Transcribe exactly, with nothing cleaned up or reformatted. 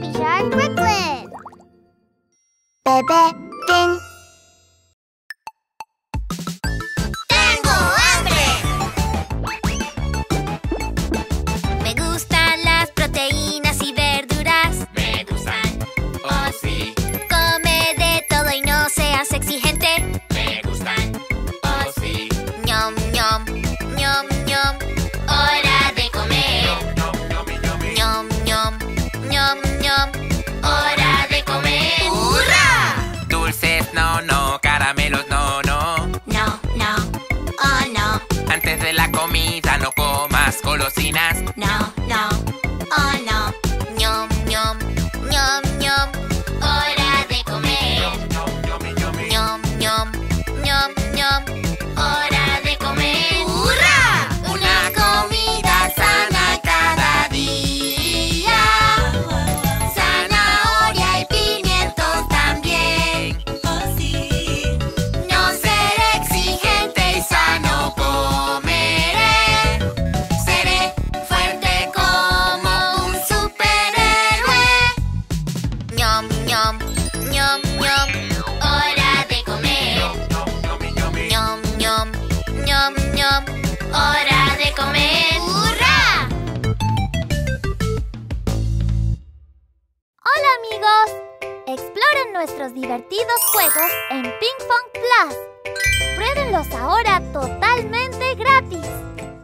Baby Shark Brooklyn. Bebé Fin. ¡Tengo hambre! Me gustan las proteínas y verduras. Me gustan, oh sí. Come de todo y no seas exigente. Me gustan, oh sí. Ñom, ñom, ñom, ñom. Hora de comer. Ñom, ñom, ñom, Ñom, ñom, ñom, ñom. Hora de comer. ¡Hurra! Dulces no, no, caramelos no, no. No, no, oh no. Antes de la comida no comas golosinas. No, no, oh no. Ñom, ñom, ñom, ñom. Hora de comer. Ñom, ñom, ñom, Ñom, ñom, ñom, ñom. Hora de comer. ¡Hurra! Una comida sana cada día. Zanahoria y pimientos también. No seré exigente y sano comeré. Seré fuerte como un superhéroe. Ñom, ñom, ñom, ñom. Hora de comer. Ñom, ñom, ñom, ñom. Hora de comer. ¡Hurra! Hola amigos. Exploren nuestros divertidos juegos en Ping Pong Plus. Pruébenlos ahora totalmente gratis.